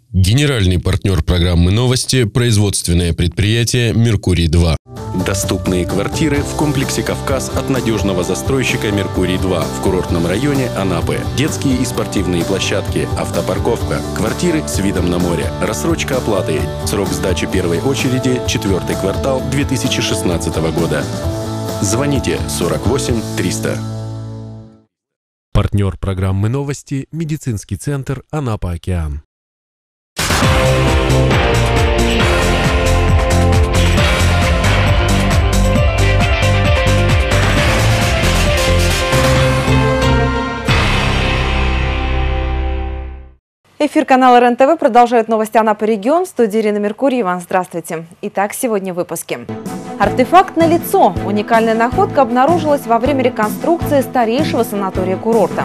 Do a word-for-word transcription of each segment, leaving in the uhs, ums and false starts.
Генеральный партнер программы «Новости» – производственное предприятие «Меркурий-два». Доступные квартиры в комплексе «Кавказ» от надежного застройщика «Меркурий-два» в курортном районе Анапы. Детские и спортивные площадки, автопарковка, квартиры с видом на море, рассрочка оплаты. Срок сдачи первой очереди – четвертый квартал две тысячи шестнадцатого года. Звоните сорок восемь триста. Партнер программы «Новости» – медицинский центр «Анапа-Океан». Эфир канала РЕН-ТВ продолжает новости Анапы регион. В студии Ирина Меркурьева. Здравствуйте. Итак, сегодня в выпуске. Артефакт налицо. Уникальная находка обнаружилась во время реконструкции старейшего санатория курорта.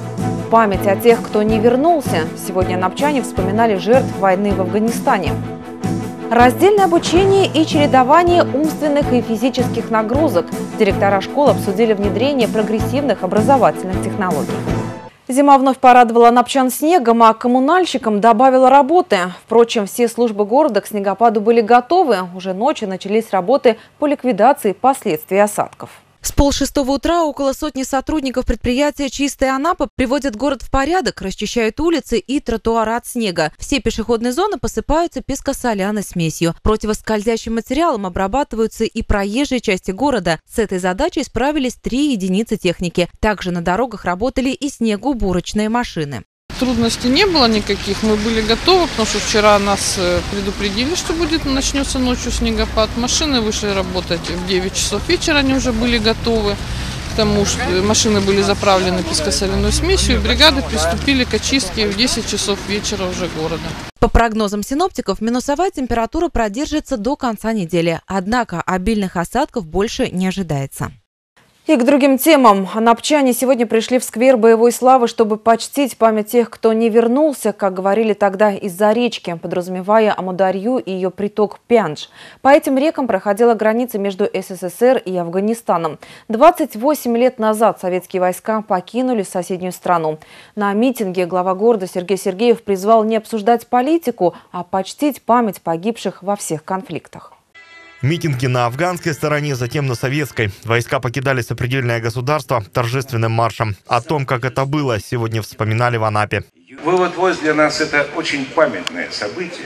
Память о тех, кто не вернулся. Сегодня анапчане вспоминали жертв войны в Афганистане. Раздельное обучение и чередование умственных и физических нагрузок. Директора школ обсудили внедрение прогрессивных образовательных технологий. Зима вновь порадовала анапчан снегом, а коммунальщикам добавила работы. Впрочем, все службы города к снегопаду были готовы. Уже ночью начались работы по ликвидации последствий осадков. С полшестого утра около сотни сотрудников предприятия «Чистая Анапа» приводят город в порядок, расчищают улицы и тротуары от снега. Все пешеходные зоны посыпаются песко-соляной смесью. Противоскользящим материалом обрабатываются и проезжие части города. С этой задачей справились три единицы техники. Также на дорогах работали и снегоуборочные машины. Трудностей не было никаких, мы были готовы, потому что вчера нас предупредили, что будет начнется ночью снегопад. Машины вышли работать в девять часов вечера, они уже были готовы, потому что машины были заправлены песко-соляной смесью, и бригады приступили к очистке в десять часов вечера уже города. По прогнозам синоптиков, минусовая температура продержится до конца недели, однако обильных осадков больше не ожидается. И к другим темам. Анапчане сегодня пришли в сквер боевой славы, чтобы почтить память тех, кто не вернулся, как говорили тогда, из-за речки, подразумевая Амударью и ее приток Пяндж. По этим рекам проходила граница между СССР и Афганистаном. двадцать восемь лет назад советские войска покинули соседнюю страну. На митинге глава города Сергей Сергеев призвал не обсуждать политику, а почтить память погибших во всех конфликтах. Митинги на афганской стороне, затем на советской. Войска покидали сопредельное государство торжественным маршем. О том, как это было, сегодня вспоминали в Анапе. Вывод ВОЗ для нас – это очень памятное событие.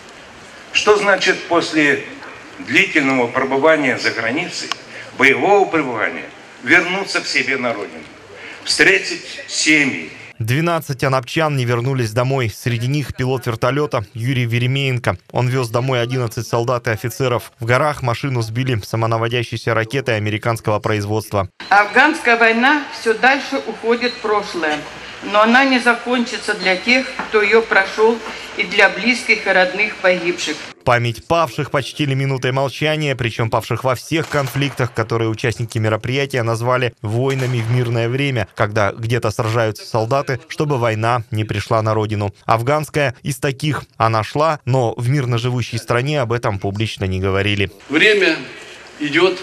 Что значит после длительного пребывания за границей, боевого пребывания, вернуться к себе на родину, встретить семьи? двенадцать анапчан не вернулись домой. Среди них пилот вертолета Юрий Веремеенко. Он вез домой одиннадцать солдат и офицеров. В горах машину сбили самонаводящейся ракетой американского производства. Афганская война все дальше уходит в прошлое. Но она не закончится для тех, кто ее прошел, и для близких и родных погибших. Память павших почтили минутой молчания, причем павших во всех конфликтах, которые участники мероприятия назвали войнами в мирное время, когда где-то сражаются солдаты, чтобы война не пришла на родину. Афганская из таких. Она шла, но в мирно живущей стране об этом публично не говорили. Время идет.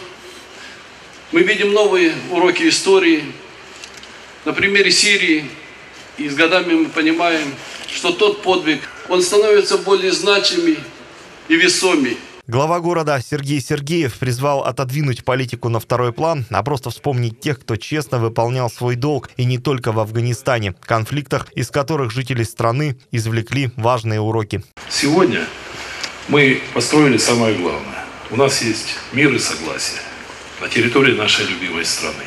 Мы видим новые уроки истории. На примере Сирии. И с годами мы понимаем, что тот подвиг, он становится более значимый и весомый. Глава города Сергей Сергеев призвал отодвинуть политику на второй план, а просто вспомнить тех, кто честно выполнял свой долг, и не только в Афганистане, конфликтах, из которых жители страны извлекли важные уроки. Сегодня мы построили самое главное. У нас есть мир и согласие на территории нашей любимой страны.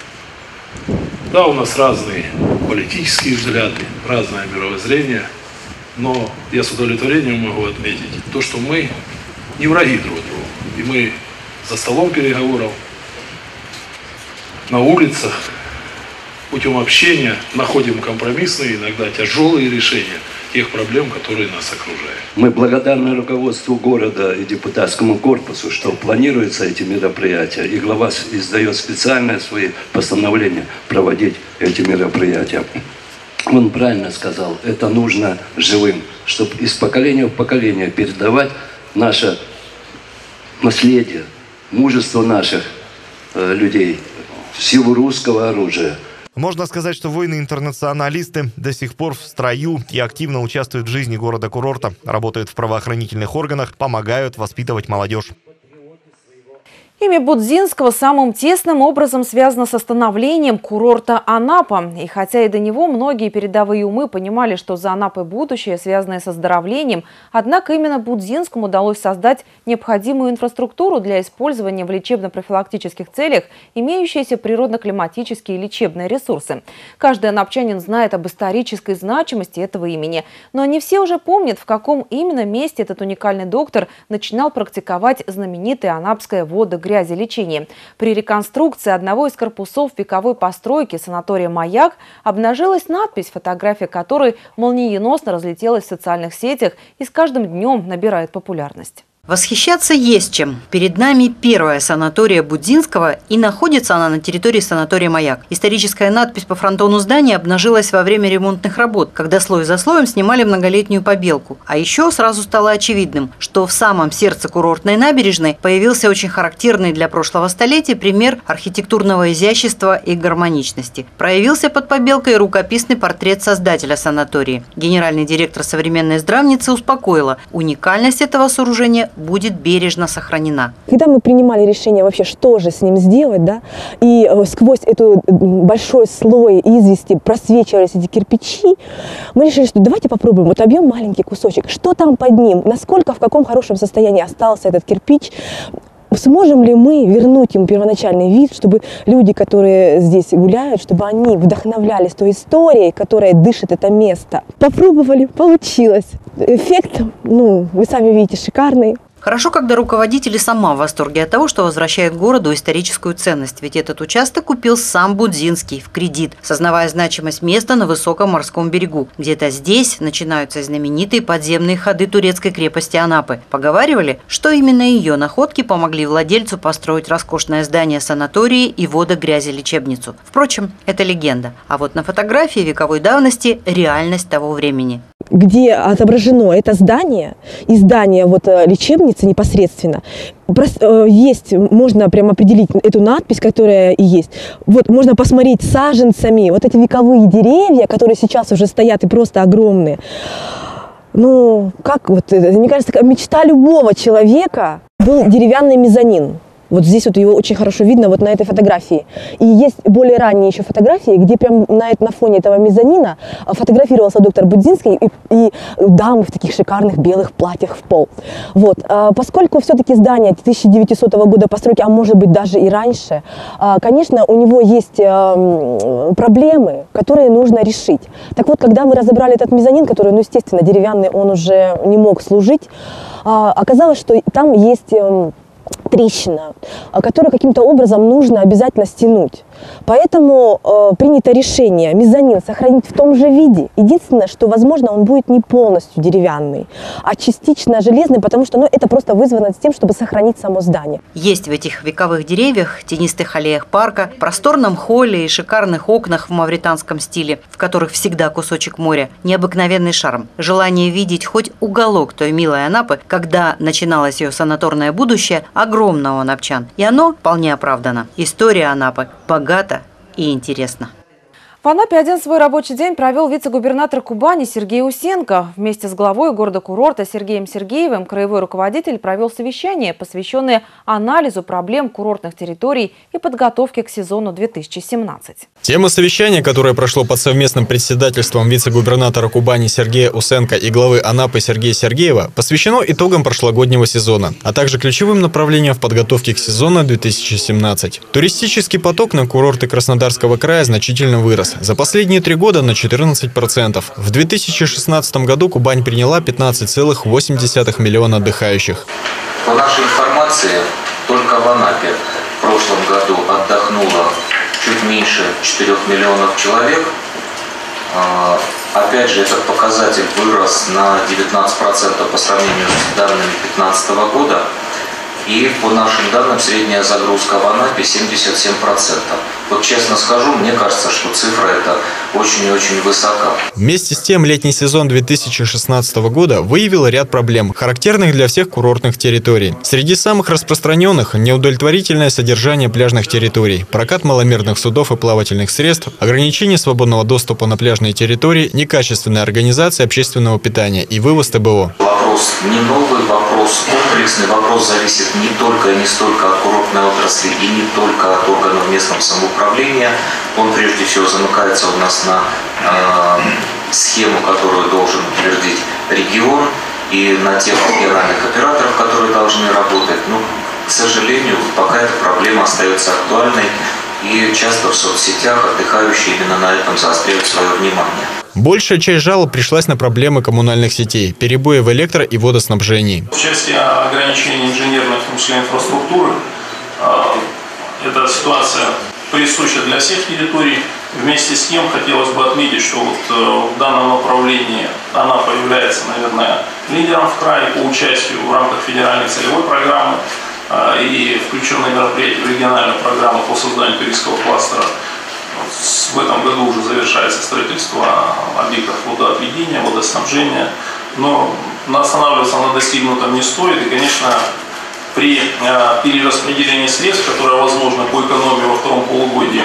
Да, у нас разные политические взгляды, разное мировоззрение, но я с удовлетворением могу отметить то, что мы не враги друг другу. И мы за столом переговоров, на улицах, путем общения находим компромиссные, иногда тяжелые решения тех проблем, которые нас окружают. Мы благодарны руководству города и депутатскому корпусу, что планируются эти мероприятия, и глава издает специальные свои постановления проводить эти мероприятия. Он правильно сказал, это нужно живым, чтобы из поколения в поколение передавать наше наследие, мужество наших э, людей, силу русского оружия. Можно сказать, что воины-интернационалисты до сих пор в строю и активно участвуют в жизни города-курорта, работают в правоохранительных органах, помогают воспитывать молодежь. Имя Будзинского самым тесным образом связано со становлением курорта Анапа. И хотя и до него многие передовые умы понимали, что за Анапой будущее, связанное со оздоровлением, однако именно Будзинскому удалось создать необходимую инфраструктуру для использования в лечебно-профилактических целях имеющиеся природно-климатические и лечебные ресурсы. Каждый анапчанин знает об исторической значимости этого имени. Но не все уже помнят, в каком именно месте этот уникальный доктор начинал практиковать знаменитое анапское водогрязь. грязи лечения. При реконструкции одного из корпусов вековой постройки санатория «Маяк» обнажилась надпись, фотография которой молниеносно разлетелась в социальных сетях и с каждым днем набирает популярность. Восхищаться есть чем. Перед нами первая санатория Будзинского, и находится она на территории санатория «Маяк». Историческая надпись по фронтону здания обнажилась во время ремонтных работ, когда слой за слоем снимали многолетнюю побелку. А еще сразу стало очевидным, что в самом сердце курортной набережной появился очень характерный для прошлого столетия пример архитектурного изящества и гармоничности. Проявился под побелкой рукописный портрет создателя санатории. Генеральный директор современной здравницы успокоила, уникальность этого сооружения будет бережно сохранена. Когда мы принимали решение вообще, что же с ним сделать, да, и сквозь этот большой слой извести просвечивались эти кирпичи, мы решили, что давайте попробуем, вот объем маленький кусочек, что там под ним, насколько, в каком хорошем состоянии остался этот кирпич, сможем ли мы вернуть ему первоначальный вид, чтобы люди, которые здесь гуляют, чтобы они вдохновлялись той историей, которая дышит это место. Попробовали, получилось. Эффект, ну, вы сами видите, шикарный. Хорошо, когда руководители сама в восторге от того, что возвращает городу историческую ценность. Ведь этот участок купил сам Будзинский в кредит, сознавая значимость места на высоком морском берегу. Где-то здесь начинаются знаменитые подземные ходы турецкой крепости Анапы. Поговаривали, что именно ее находки помогли владельцу построить роскошное здание санатории и водогрязелечебницу. Впрочем, это легенда. А вот на фотографии вековой давности реальность того времени. Где отображено это здание и здание вот лечебницы непосредственно, есть, можно прямо определить эту надпись, которая и есть. Вот можно посмотреть саженцами, вот эти вековые деревья, которые сейчас уже стоят и просто огромные. Ну, как вот, мне кажется, мечта любого человека был деревянный мезонин. Вот здесь вот его очень хорошо видно вот на этой фотографии. И есть более ранние еще фотографии, где прям на, на фоне этого мезонина фотографировался доктор Будзинский и, и дамы в таких шикарных белых платьях в пол. Вот. Поскольку все-таки здание тысяча девятисотого года постройки, а может быть даже и раньше, конечно, у него есть проблемы, которые нужно решить. Так вот, когда мы разобрали этот мезонин, который, ну, естественно, деревянный, он уже не мог служить, оказалось, что там есть трещина, которую каким-то образом нужно обязательно стянуть. Поэтому э, принято решение мезонин сохранить в том же виде. Единственное, что, возможно, он будет не полностью деревянный, а частично железный, потому что, ну, это просто вызвано тем, чтобы сохранить само здание. Есть в этих вековых деревьях, тенистых аллеях парка, просторном холле и шикарных окнах в мавританском стиле, в которых всегда кусочек моря, необыкновенный шарм. Желание видеть хоть уголок той милой Анапы, когда начиналось ее санаторное будущее, огромно у анапчан. И оно вполне оправдано. История Анапы богата и интересна. В Анапе один свой рабочий день провел вице-губернатор Кубани Сергей Усенко. Вместе с главой города-курорта Сергеем Сергеевым краевой руководитель провел совещание, посвященное анализу проблем курортных территорий и подготовке к сезону две тысячи семнадцать. Тема совещания, которое прошло под совместным председательством вице-губернатора Кубани Сергея Усенко и главы Анапы Сергея Сергеева, посвящено итогам прошлогоднего сезона, а также ключевым направлениям в подготовке к сезону две тысячи семнадцать. Туристический поток на курорты Краснодарского края значительно вырос. За последние три года на четырнадцать процентов. В две тысячи шестнадцатом году Кубань приняла пятнадцать целых восемь десятых миллиона отдыхающих. По нашей информации, только в Анапе в прошлом году отдохнуло чуть меньше четырёх миллионов человек. Опять же, этот показатель вырос на девятнадцать процентов по сравнению с данными две тысячи пятнадцатого года. И по нашим данным средняя загрузка в Анапе семьдесят семь процентов. Вот честно скажу, мне кажется, что цифра эта очень и очень высока. Вместе с тем, летний сезон две тысячи шестнадцатого года выявил ряд проблем, характерных для всех курортных территорий. Среди самых распространенных – неудовлетворительное содержание пляжных территорий, прокат маломерных судов и плавательных средств, ограничение свободного доступа на пляжные территории, некачественная организация общественного питания и вывоз тэ бэ о. Вопрос не новый, вопрос комплексный, вопрос зависит не только и не столько от курортной отрасли и не только от органов местного самоуправления. Он прежде всего замыкается у нас на э, схему, которую должен утвердить регион, и на тех региональных операторов, которые должны работать. Но, к сожалению, пока эта проблема остается актуальной, и часто в соцсетях отдыхающие именно на этом заостряют свое внимание. Большая часть жалоб пришлась на проблемы коммунальных сетей, перебои в электро- и водоснабжении. В части ограничения инженерной, в том числе инфраструктуры, эта ситуация присуща для всех территорий. Вместе с тем хотелось бы отметить, что вот в данном направлении она появляется, наверное, лидером в крае по участию в рамках федеральной целевой программы и включенные мероприятия в региональную программу по созданию туристского кластера. В этом году уже завершается строительство объектов водоотведения, водоснабжения, но останавливаться на достигнутом не стоит. И, конечно, при перераспределении средств, которое возможно по экономии во втором полугодии,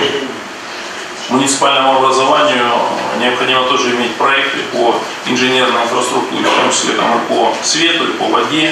муниципальному образованию необходимо тоже иметь проекты по инженерной инфраструктуре, в том числе там, и по свету, и по воде,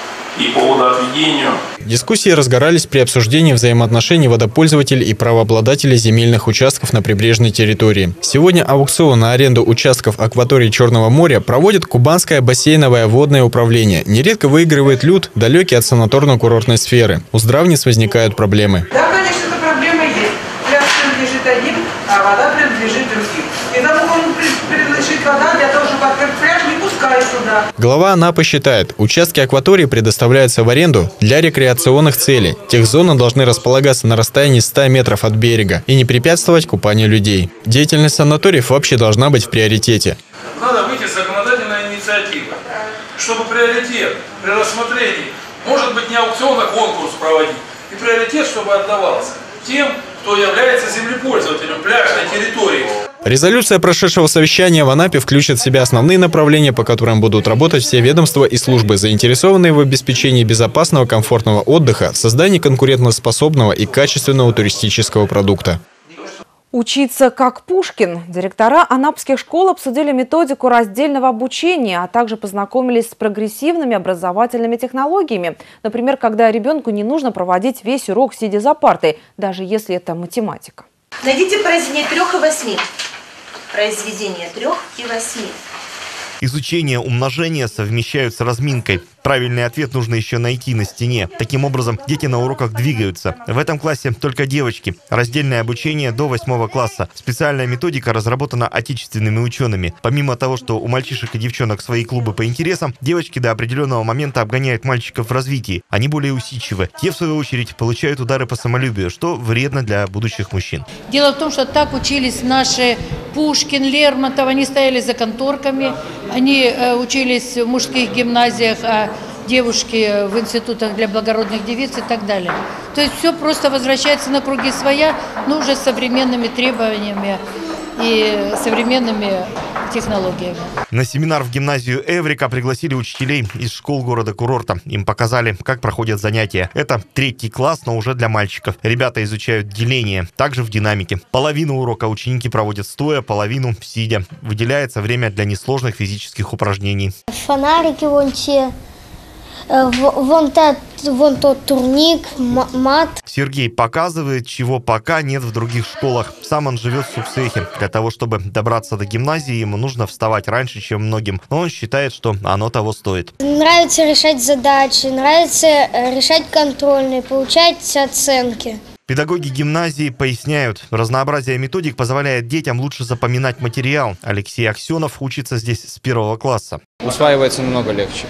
и по водоотведению. Дискуссии разгорались при обсуждении взаимоотношений водопользователей и правообладателей земельных участков на прибрежной территории. Сегодня аукцион на аренду участков акватории Черного моря проводит Кубанское бассейновое водное управление. Нередко выигрывает люд, далекий от санаторно-курортной сферы. У здравниц возникают проблемы. Да, конечно, эта проблема есть. Пляж принадлежит одним, а вода принадлежит другим. И тому, кому принадлежит вода, для того, чтобы открыть пляж, не пускают туда. Глава Анапы считает, участки акватории предоставляются в аренду для рекреационных целей. Техзоны должны располагаться на расстоянии ста метров от берега и не препятствовать купанию людей. Деятельность санаториев вообще должна быть в приоритете. Надо выйти с законодательной инициативой, чтобы приоритет при рассмотрении, может быть, не аукцион, а конкурс проводить. И приоритет, чтобы отдавался тем, кто является землепользователем пляжной территории. Резолюция прошедшего совещания в Анапе включит в себя основные направления, по которым будут работать все ведомства и службы, заинтересованные в обеспечении безопасного, комфортного отдыха, в создании конкурентоспособного и качественного туристического продукта. Учиться как Пушкин. Директора анапских школ обсудили методику раздельного обучения, а также познакомились с прогрессивными образовательными технологиями. Например, когда ребенку не нужно проводить весь урок, сидя за партой, даже если это математика. Найдите произведение трех и восьми. Произведение трех и восьми. Изучение умножения совмещают с разминкой. Правильный ответ нужно еще найти на стене. Таким образом, дети на уроках двигаются. В этом классе только девочки. Раздельное обучение до восьмого класса. Специальная методика разработана отечественными учеными. Помимо того, что у мальчишек и девчонок свои клубы по интересам, девочки до определенного момента обгоняют мальчиков в развитии. Они более усидчивы. Те, в свою очередь, получают удары по самолюбию, что вредно для будущих мужчин. Дело в том, что так учились наши Пушкин, Лермонтов. Они стояли за конторками, они э, учились в мужских гимназиях, а девушки в институтах для благородных девиц и так далее. То есть все просто возвращается на круги своя, но уже с современными требованиями и современными технологиями. На семинар в гимназию Эврика пригласили учителей из школ города-курорта. Им показали, как проходят занятия. Это третий класс, но уже для мальчиков. Ребята изучают деление, также в динамике. Половину урока ученики проводят стоя, половину сидя. Выделяется время для несложных физических упражнений. Фонарики вон те. Вон, тот, вон тот турник, мат. Сергей показывает, чего пока нет в других школах. Сам он живет в Суксехе. Для того, чтобы добраться до гимназии, ему нужно вставать раньше, чем многим. Но он считает, что оно того стоит. Нравится решать задачи, нравится решать контрольные, получать оценки. Педагоги гимназии поясняют, разнообразие методик позволяет детям лучше запоминать материал. Алексей Аксенов учится здесь с первого класса. Усваивается намного легче.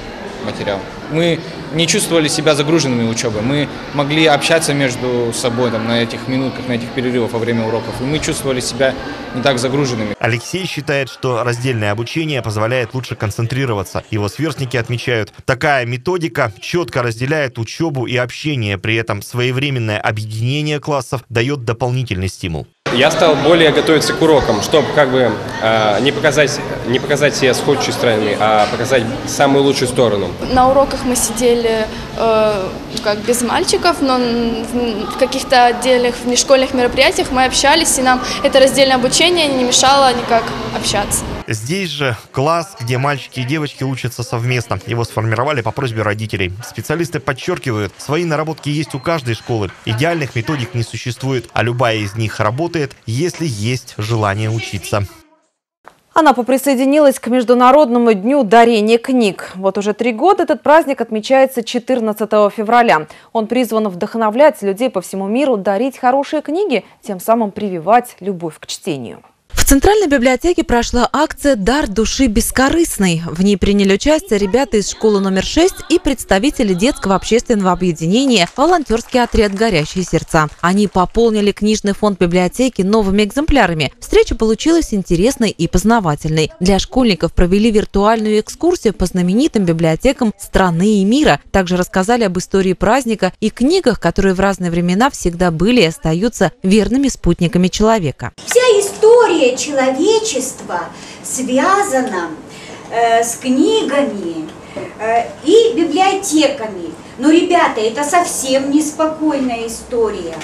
материал. Мы не чувствовали себя загруженными учебой. Мы могли общаться между собой там, на этих минутках, на этих перерывах во время уроков. И мы чувствовали себя не так загруженными. Алексей считает, что раздельное обучение позволяет лучше концентрироваться. Его сверстники отмечают, такая методика четко разделяет учебу и общение. При этом своевременное объединение классов дает дополнительный стимул. Я стал более готовиться к урокам, чтобы как бы э, не показать, не показать себя с худшей стороны, а показать самую лучшую сторону. На уроках мы сидели э, как без мальчиков, но в каких-то отдельных внешкольных мероприятиях мы общались, и нам это раздельное обучение не мешало никак общаться. Здесь же класс, где мальчики и девочки учатся совместно. Его сформировали по просьбе родителей. Специалисты подчеркивают, свои наработки есть у каждой школы. Идеальных методик не существует, а любая из них работает, если есть желание учиться. Анапа присоединилась к Международному дню дарения книг. Вот уже три года этот праздник отмечается четырнадцатого февраля. Он призван вдохновлять людей по всему миру дарить хорошие книги, тем самым прививать любовь к чтению. В Центральной библиотеке прошла акция «Дар души бескорыстный». В ней приняли участие ребята из школы номер шесть и представители детского общественного объединения «Волонтерский отряд «Горящие сердца». Они пополнили книжный фонд библиотеки новыми экземплярами. Встреча получилась интересной и познавательной. Для школьников провели виртуальную экскурсию по знаменитым библиотекам страны и мира. Также рассказали об истории праздника и книгах, которые в разные времена всегда были и остаются верными спутниками человека. Вся история человечества связано э, с книгами э, и библиотеками. Но, ребята, это совсем неспокойная история.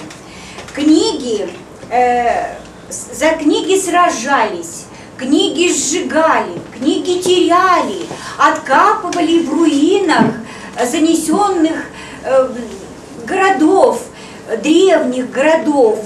Книги, э, за книги сражались, книги сжигали, книги теряли, откапывали в руинах занесенных э, городов, древних городов.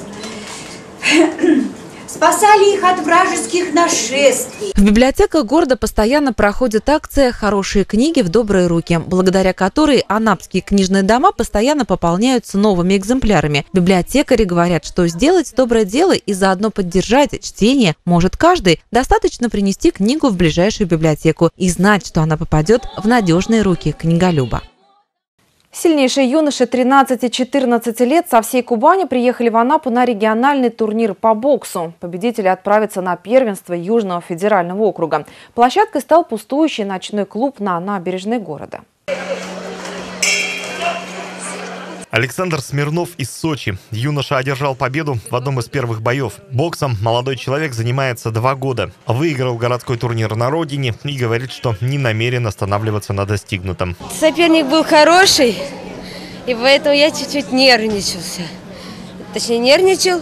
Спасали их от вражеских нашествий. В библиотеках города постоянно проходит акция «Хорошие книги в добрые руки», благодаря которой анапские книжные дома постоянно пополняются новыми экземплярами. Библиотекари говорят, что сделать доброе дело и заодно поддержать чтение может каждый. Достаточно принести книгу в ближайшую библиотеку и знать, что она попадет в надежные руки книголюба. Сильнейшие юноши тринадцати-четырнадцати лет со всей Кубани приехали в Анапу на региональный турнир по боксу. Победители отправятся на первенство Южного федерального округа. Площадкой стал пустующий ночной клуб на набережной города. Александр Смирнов из Сочи. Юноша одержал победу в одном из первых боев. Боксом молодой человек занимается два года. Выиграл городской турнир на родине и говорит, что не намерен останавливаться на достигнутом. Соперник был хороший, и поэтому я чуть-чуть нервничался. Точнее, нервничал,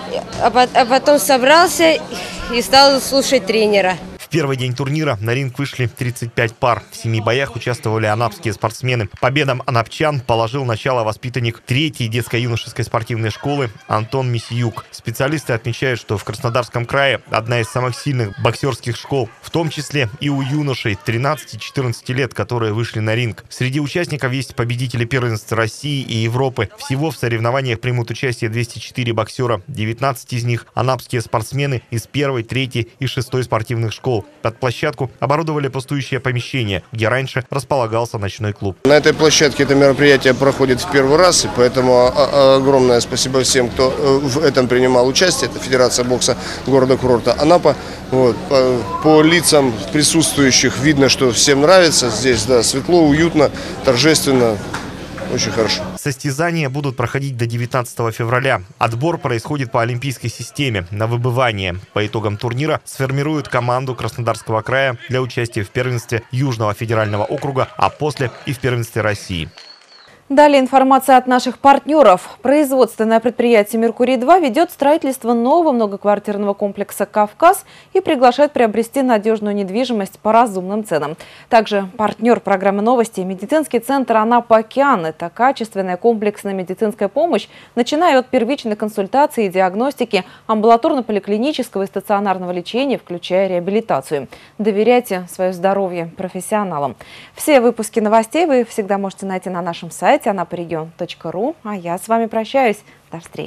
а потом собрался и стал слушать тренера. В первый день турнира на ринг вышли тридцать пять пар. В семи боях участвовали анапские спортсмены. Победам анапчан положил начало воспитанник третьей детско-юношеской спортивной школы Антон Мисиюк. Специалисты отмечают, что в Краснодарском крае одна из самых сильных боксерских школ, в том числе и у юношей тринадцати-четырнадцати лет, которые вышли на ринг. Среди участников есть победители первенств России и Европы. Всего в соревнованиях примут участие двести четыре боксера. девятнадцать из них анапские спортсмены из первой, третьей и шестой спортивных школ. Под площадку оборудовали пустующее помещение, где раньше располагался ночной клуб. На этой площадке это мероприятие проходит в первый раз, и поэтому огромное спасибо всем, кто в этом принимал участие. Это Федерация бокса города-курорта Анапа. Вот. По, по лицам присутствующих видно, что всем нравится. Здесь да, светло, уютно, торжественно. Очень хорошо. Состязания будут проходить до девятнадцатого февраля. Отбор происходит по олимпийской системе на выбывание. По итогам турнира сформируют команду Краснодарского края для участия в первенстве Южного федерального округа, а после и в первенстве России. Далее информация от наших партнеров. Производственное предприятие «Меркурий-два» ведет строительство нового многоквартирного комплекса «Кавказ» и приглашает приобрести надежную недвижимость по разумным ценам. Также партнер программы новости – медицинский центр «Анапа-Океан». Это качественная комплексная медицинская помощь, начиная от первичной консультации и диагностики, амбулаторно-поликлинического и стационарного лечения, включая реабилитацию. Доверяйте свое здоровье профессионалам. Все выпуски новостей вы всегда можете найти на нашем сайте анапарегион точка ру. А я с вами прощаюсь. До встречи.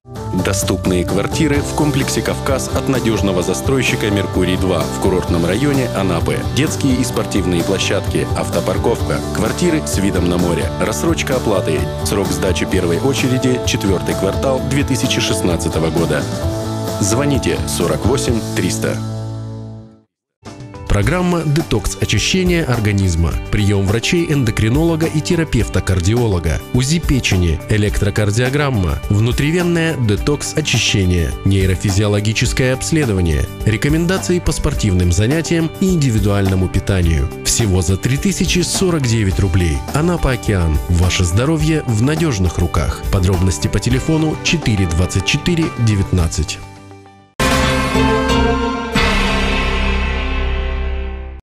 Доступные квартиры в комплексе «Кавказ» от надежного застройщика «Меркурий-два» в курортном районе Анапы. Детские и спортивные площадки, автопарковка, квартиры с видом на море, рассрочка оплаты. Срок сдачи первой очереди – четвертый квартал две тысячи шестнадцатого года. Звоните сорок восемь триста. Программа «Детокс очищения организма». Прием врачей-эндокринолога и терапевта-кардиолога. УЗИ печени, электрокардиограмма, внутривенное детокс очищение, нейрофизиологическое обследование, рекомендации по спортивным занятиям и индивидуальному питанию. Всего за три тысячи сорок девять рублей. Анапа Океан. Ваше здоровье в надежных руках. Подробности по телефону четыре двадцать четыре девятнадцать.